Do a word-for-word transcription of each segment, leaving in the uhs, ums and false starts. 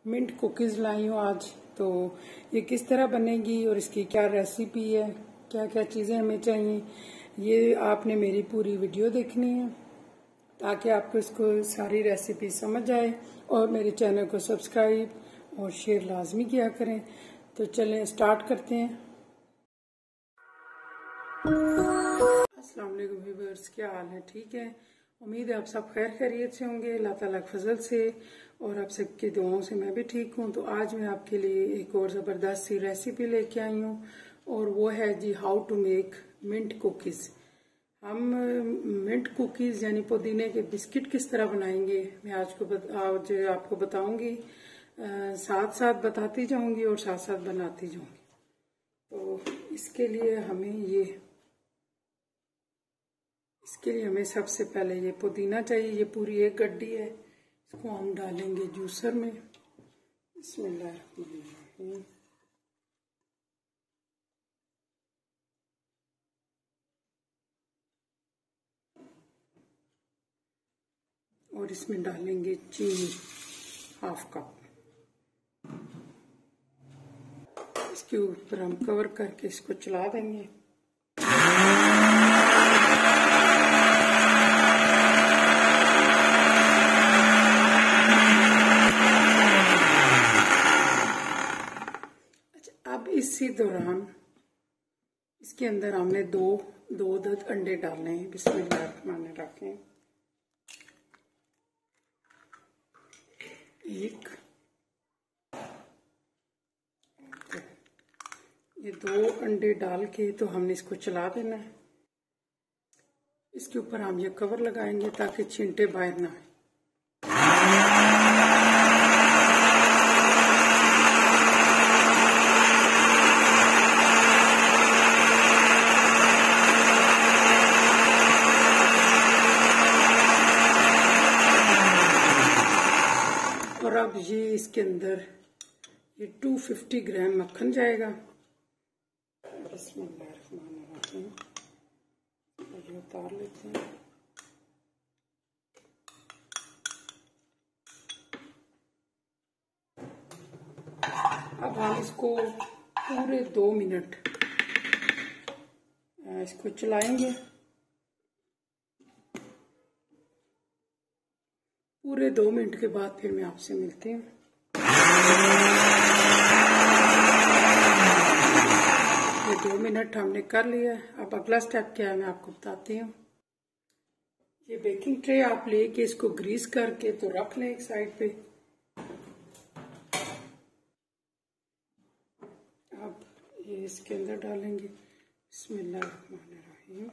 Mint cookies लाई हूँ आज। तो ये किस तरह बनेगी और इसकी क्या रेसिपी है, क्या क्या चीज़ें हमें चाहिए, ये आपने मेरी पूरी वीडियो देखनी है ताकि आपको इसको सारी रेसिपी समझ आए। और मेरे चैनल को सब्सक्राइब और शेयर लाजमी किया करें। तो चलें स्टार्ट करते हैं। अस्सलाम वालेकुम व्यूअर्स, क्या हाल है? ठीक है, उम्मीद है आप सब खैर खैरियत से होंगे, अल्लाह ताला के फजल से और आप सबकी दुआओं से मैं भी ठीक हूँ। तो आज मैं आपके लिए एक और ज़बरदस्त सी रेसिपी लेके आई हूँ और वो है जी how to make mint cookies. हम मिंट कुकीज़ यानी पुदीने के बिस्किट किस तरह बनाएंगे मैं आज को बत, आज आपको बताऊंगी, साथ साथ बताती जाऊंगी और साथ साथ बनाती जाऊंगी। तो इसके लिए हमें ये इसके लिए हमें सबसे पहले ये पुदीना चाहिए। ये पूरी एक गड्डी है, इसको हम डालेंगे जूसर में। बिस्मिल्लाहिर्रहमानिर्रहीम। और इसमें डालेंगे चीनी हाफ कप। इसके ऊपर हम कवर करके इसको चला देंगे। अच्छा, अब इसी दौरान इसके अंदर हमने दो दो दस अंडे डालने हैं। बिस्मिल्लाहिर्रहमानिर्रहीम। एक, ये दो अंडे डाल के तो हमने इसको चला देना है। इसके ऊपर हम ये कवर लगाएंगे ताकि छींटे बाहर ना आए। और अब ये इसके अंदर ये दो सौ पचास ग्राम मक्खन जाएगा। बिस्मिल्लाहिर्रहमानिर्रहीम। ये उतार लेते हैं। अब हम इसको पूरे दो मिनट इसको चलाएंगे। पूरे दो मिनट के बाद फिर मैं आपसे मिलती हूँ। ये दो मिनट हमने कर लिया। अब अगला स्टेप क्या है मैं आपको बताती हूँ। ये बेकिंग ट्रे आप लेके इसको ग्रीस करके तो रख लें एक साइड पे। अब ये इसके अंदर डालेंगे। बिस्मिल्लाहिर्रहमानिर्रहीम।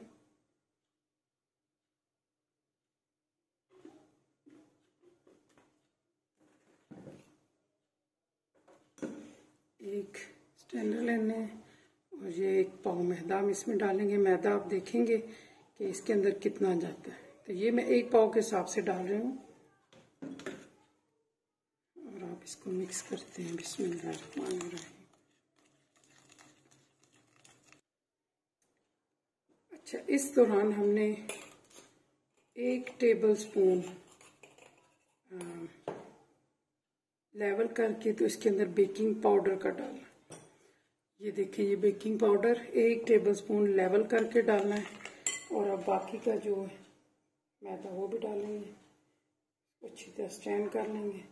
एक स्टैंडर लेने और ये एक पाव मैदा हम इसमें डालेंगे। मैदा आप देखेंगे कि इसके अंदर कितना जाता है। तो ये मैं एक पाव के हिसाब से डाल रही हूँ और आप इसको मिक्स करते हैं। बिस्मिल्लाहिर्रहमानिर्रहीम। अच्छा, इस दौरान हमने एक टेबल स्पून लेवल करके तो इसके अंदर बेकिंग पाउडर का डालना। ये देखिए, ये बेकिंग पाउडर एक टेबलस्पून लेवल करके डालना है। और अब बाकी का जो मैदा वो भी डालेंगे, अच्छी तरह स्टैंड कर लेंगे,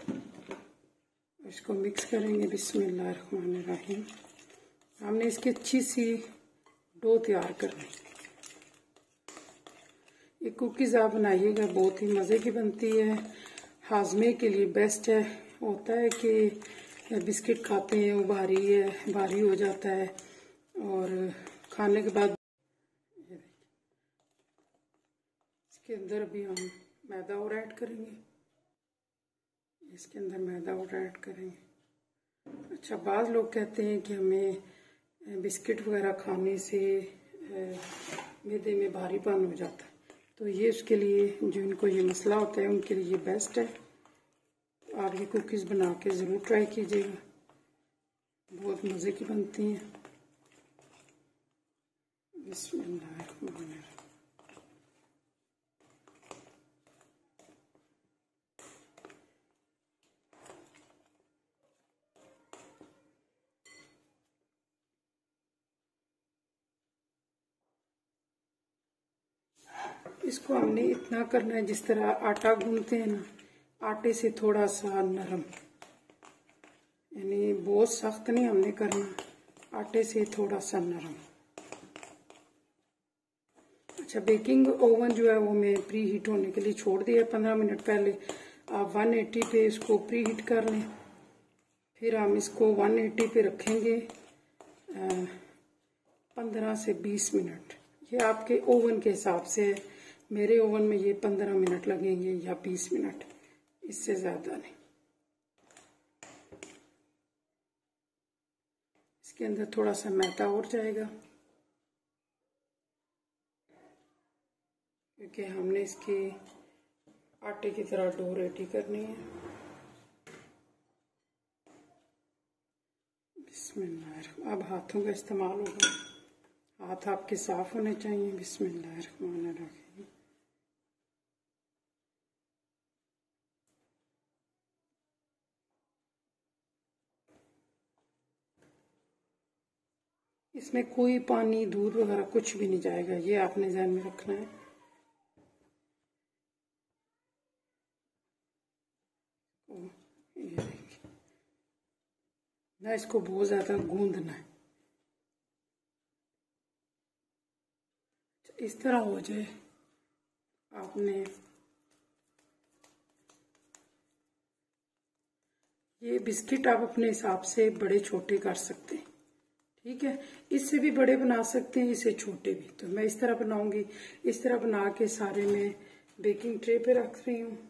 इसको मिक्स करेंगे। बिस्मिल्लाहिर्रहमानिर्रहीम। हमने इसकी अच्छी सी डो तैयार करनी। ये कुकीज़ आप बनाइएगा, बहुत ही मज़े की बनती है, हाजमे के लिए बेस्ट है। होता है कि बिस्किट खाते हैं वो भारी है, भारी हो जाता है और खाने के बाद इसके अंदर भी हम मैदा और ऐड करेंगे। इसके अंदर मैदा और ऐड करेंगे। अच्छा, बाज़ लोग कहते हैं कि हमें बिस्किट वगैरह खाने से मैदे में भारीपन हो जाता है, तो ये उसके लिए जिनको ये मसला होता है उनके लिए ये बेस्ट है। आप ये कुकीज़ बना के ज़रूर ट्राई कीजिएगा, बहुत मज़े की बनती हैं। बिस्मिल्लाहिर्रहमानिर्रहीम। इसको हमने इतना करना है जिस तरह आटा गूंथते हैं ना, आटे से थोड़ा सा नरम, यानी बहुत सख्त नहीं हमने करना, आटे से थोड़ा सा नरम। अच्छा, बेकिंग ओवन जो है वो मैं प्री हीट होने के लिए छोड़ दिया पंद्रह मिनट पहले। आप एक सौ अस्सी पे इसको प्री हीट कर लें, फिर हम इसको एक सौ अस्सी पे रखेंगे पंद्रह से बीस मिनट। ये आपके ओवन के हिसाब से है, मेरे ओवन में ये पंद्रह मिनट लगेंगे या बीस मिनट, इससे ज़्यादा नहीं। इसके अंदर थोड़ा सा मैदा और जाएगा, क्योंकि हमने इसकी आटे की तरह डो रेडी करनी है। बिस्मिल्लाह। अब हाथों का इस्तेमाल होगा, हाथ आपके साफ होने चाहिए। बिस्मिल्लाहिर्रहमानिर्रहीम। इसमें कोई पानी, दूध वगैरह कुछ भी नहीं जाएगा, ये आपने ध्यान में रखना है। ये देखिए ना, इसको बहुत ज्यादा गूंदना है, इस तरह हो जाए। आपने ये बिस्किट आप अपने हिसाब से बड़े छोटे कर सकते हैं, ठीक है। इससे भी बड़े बना सकते हैं, इससे छोटे भी। तो मैं इस तरह बनाऊंगी, इस तरह बना के सारे मैं बेकिंग ट्रे पे रख रही हूँ।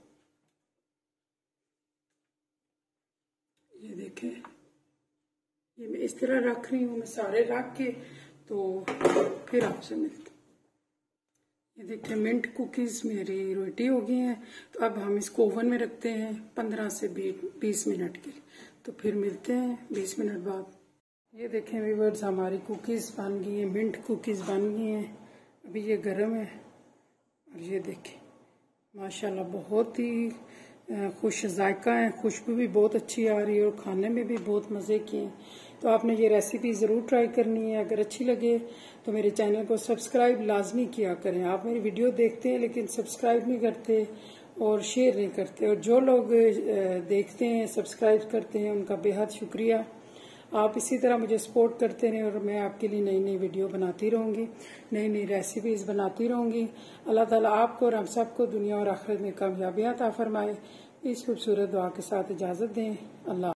ये देखें, ये मैं इस तरह रख रही हूँ, मैं सारे रख के तो फिर आपसे मिलती। ये देखिए, मिंट कुकीज मेरी रेडी हो गई हैं। तो अब हम इसको ओवन में रखते हैं पंद्रह से बीस मिनट के लिए, तो फिर मिलते हैं बीस मिनट बाद। ये देखें व्यूअर्स, हमारी कुकीज बन गई है, मिंट कुकीज बन गई हैं। अभी ये गर्म है और ये देखें माशाल्लाह बहुत ही खुश जायका है, खुशबू भी बहुत अच्छी आ रही है और खाने में भी बहुत मज़े की हैं। तो आपने ये रेसिपी ज़रूर ट्राई करनी है। अगर अच्छी लगे तो मेरे चैनल को सब्सक्राइब लाजमी किया करें। आप मेरी वीडियो देखते हैं लेकिन सब्सक्राइब नहीं करते और शेयर नहीं करते, और जो लोग देखते हैं सब्सक्राइब करते हैं उनका बेहद शुक्रिया। आप इसी तरह मुझे सपोर्ट करते रहें और मैं आपके लिए नई नई वीडियो बनाती रहूँगी, नई नई रेसिपीज़ बनाती रहूँगी। अल्लाह ताला आपको और हम सबको दुनिया और आखिरत में कामयाबियाँ अता फरमाए। इस खूबसूरत दुआ के साथ इजाज़त दें। अल्लाह।